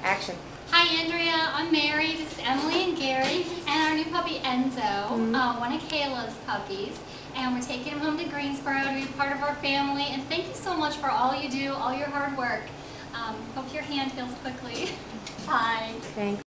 Action. Hi Andrea, I'm Mary, this is Emily and Gary, and our new puppy Enzo, one of Kayla's puppies. And we're taking him home to Greensboro to be part of our family. And thank you so much for all you do, all your hard work. Hope your hand heals quickly. Bye. Thanks.